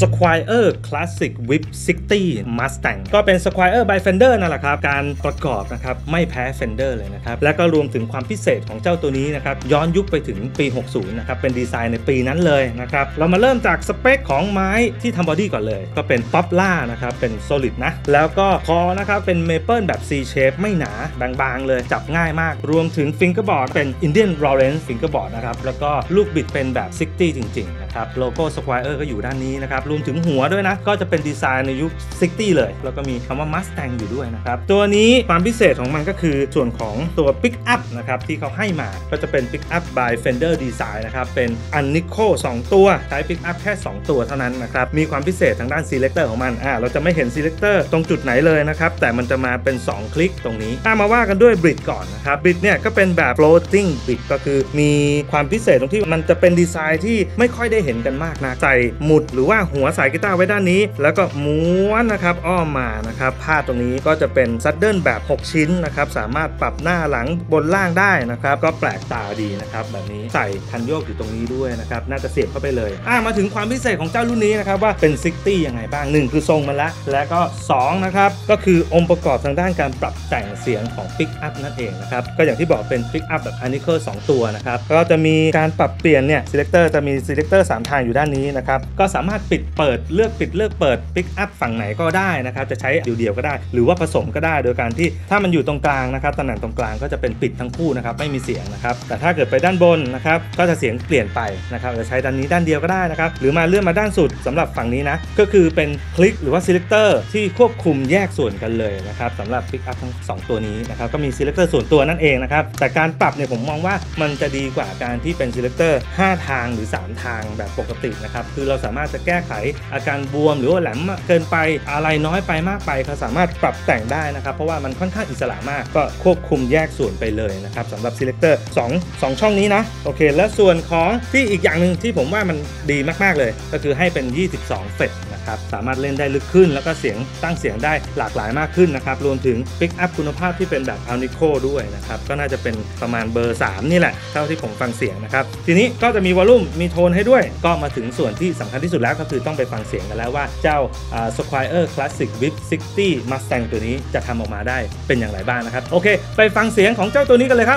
Squire Classic Whip 60 Mustang ก็เป็น Squire by Fender นั่นแหละครับการประกอบนะครับไม่แพ้ Fender เลยนะครับและก็รวมถึงความพิเศษของเจ้าตัวนี้นะครับย้อนยุคไปถึงปี 60 นะครับเป็นดีไซน์ในปีนั้นเลยนะครับเรามาเริ่มจากสเปคของไม้ที่ทำบอดี้ก่อนเลยก็เป็น Poplar นะครับเป็น solid นะแล้วก็คอนะครับเป็น Maple แบบ C shape ไม่หนาบางๆเลยจับง่ายมากรวมถึง Fingerboard เป็น Indian Lawrence Fingerboard นะครับแล้วก็ลูกบิดเป็นแบบ 60 จริงๆนะครับโลโก้ Squire ก็อยู่ด้านนี้นะครับรวมถึงหัวด้วยนะก็จะเป็นดีไซน์ในยุค 60 เลยแล้วก็มีคำว่า Mustang อยู่ด้วยนะครับตัวนี้ความพิเศษของมันก็คือส่วนของตัว Pick Up นะครับที่เขาให้มาก็จะเป็น Pick Up by Fender Design นะครับเป็น Unico 2 ตัวใช้ Pick Up แค่ 2 ตัวเท่านั้นนะครับมีความพิเศษทางด้าน Selector ของมันเราจะไม่เห็น Selector ตรงจุดไหนเลยนะครับแต่มันจะมาเป็น2คลิกตรงนี้มาว่ากันด้วย Bridge ก่อนนะครับ Bridge เนี่ยก็เป็นแบบ floating bridge ก็คือมีความพิเศษตรงที่มันจะเป็นดีไซน์ที่ไม่ค่อยได้เห็นกันมากนะใส่หมุดหรือว่าหัวสายกีตาร์ไว้ด้านนี้แล้วก็ม้วนนะครับอ้อมมานะครับพาดตรงนี้ก็จะเป็นซัดเดิลแบบ6ชิ้นนะครับสามารถปรับหน้าหลังบนล่างได้นะครับก็แปลกตาดีนะครับแบบนี้ใส่คันโยกอยู่ตรงนี้ด้วยนะครับน่าจะเสียบเข้าไปเลยมาถึงความพิเศษของเจ้ารุ่นนี้นะครับว่าเป็น60ยังไงบ้าง1คือทรงมันละแล้วก็2นะครับก็คือองค์ประกอบทางด้านการปรับแต่งเสียงของ Pick Up นั่นเองนะครับก็อย่างที่บอกเป็น Pick Up แบบ Unico 2 ตัวนะครับก็จะมีการปรับเปลี่ยนเนี่ย Selector จะมี Selector 3 ทางอยู่ด้านนี้นะครับก็สามารถปิดเปิดเลือกปิดเลือกเปิด Pick Up ฝั่งไหนก็ได้นะครับจะใช้เดี่ยวๆก็ได้หรือว่าผสมก็ได้โดยการที่ถ้ามันอยู่ตรงกลางนะครับตำแหน่งตรงกลางก็จะเป็นปิดทั้งคู่นะครับไม่มีเสียงนะครับแต่ถ้าเกิดไปด้านบนนะครับก็จะเสียงเปลี่ยนไปนะครับจะใช้ด้านนี้ด้านเดียวก็ได้นะครับหรือมาเลื่อนมาด้านสุดสำหรับฝั่งนี้นะก็คือเป็นคลิกหรือว่า Selector ที่ควบคุมแยกส่วนกันเลยนะครับสำหรับ Pick Up ทั้ง2ตัวนี้นะครับก็มี Selector ส่วนตัวนั่นเองนะครับแต่การปรับเนี่ยผมมองว่ามันจะดีกว่าการที่เป็น Selector 5 ทางหรือ3 ทางแบบปกตินะครับคือเราสามารถจะแก้ไขอาการบวมหรือว่าแหลมเกินไปอะไรน้อยไปมากไปเขาสามารถปรับแต่งได้นะครับเพราะว่ามันค่อนข้างอิสระมากก็ควบคุมแยกส่วนไปเลยนะครับสำหรับ Selector 2 ช่องนี้นะโอเคและส่วนของที่อีกอย่างหนึ่งที่ผมว่ามันดีมากๆเลยก็คือให้เป็น22เฟรตนะครับสามารถเล่นได้ลึกขึ้นแล้วก็เสียงตั้งเสียงได้หลากหลายมากขึ้นนะครับรวมถึง Pick Up คุณภาพที่เป็นแบบ Unico ด้วยนะครับก็น่าจะเป็นประมาณเบอร์3นี่แหละเท่าที่ผมฟังเสียงนะครับทีนี้ก็จะมีวอลลุ่มมีโทนให้ด้วยก็มาถึงส่วนที่สำคัญที่สุดแล้วก็คือต้องไปฟังเสียงกันแล้วว่าเจ้าSquire Classic Whip 60 Mustang ตัวนี้จะทำออกมาได้เป็นอย่างไรบ้างนะครับโอเคไปฟังเสียงของเจ้าตัวนี้กันเลยครับ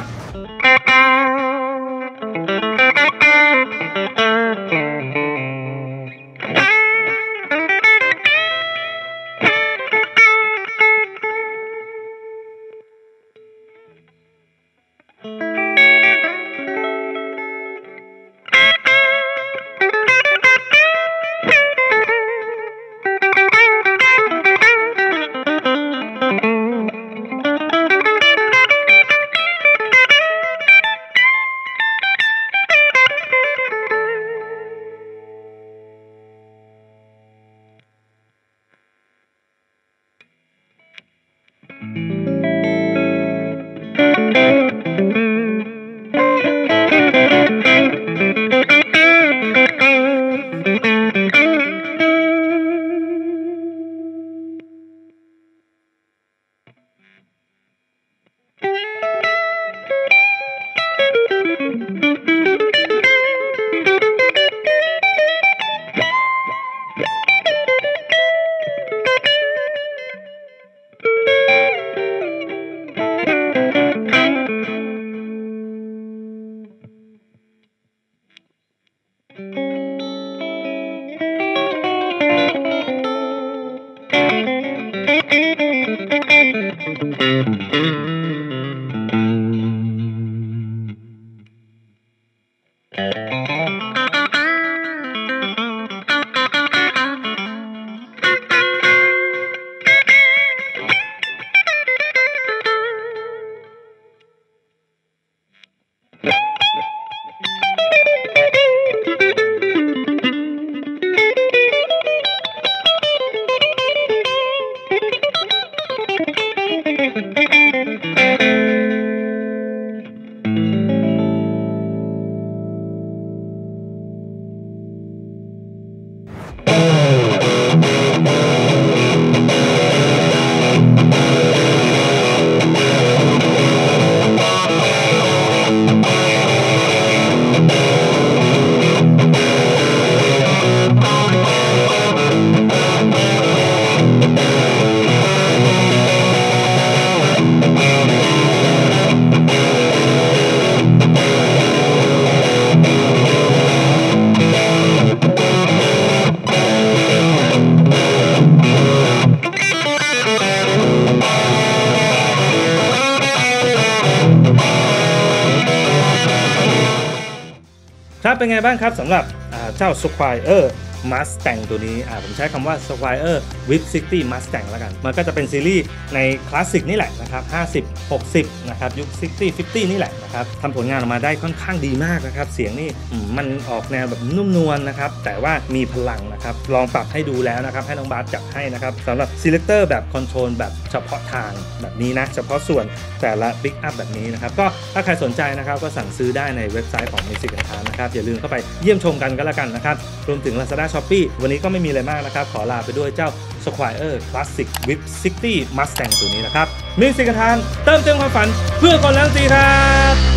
ครับเป็นไงบ้างครับสำหรับเจ้า Squire Mustang ตัวนี้ผมใช้คำว่า Squire Whip 60 Mustang แล้วกันมันก็จะเป็นซีรีส์ในคลาสสิกนี่แหละนะครับ50 60นะครับยุค60 50นี่แหละนะครับทำผลงานออกมาได้ค่อนข้างดีมากนะครับเสียงนี่มันออกแนวแบบนุ่มนวลนะครับแต่ว่ามีพลังนะครับลองปรับให้ดูแล้วนะครับให้น้องบาสจัดให้นะครับสำหรับ Selector แบบคอนโทรลแบบเฉพาะทางแบบนี้นะเฉพาะส่วนแต่ละ Pick Up แบบนี้นะครับก็ถ้าใครสนใจนะครับก็สั่งซื้อได้ในเว็บไซต์ของ Music Entertainment นะครับอย่าลืมเข้าไปเยี่ยมชมกันก็แล้วกันนะครับรวมถึง Lazada Shopee วันนี้ก็ไม่มีอะไรมากนะครับขอลาไปด้วยเจ้า Squire Classic Whip 60 Mustang ตัวนี้นะครับ Music Entertainment เติมเต็มความฝันเพื่อคนรักดนตรีครับ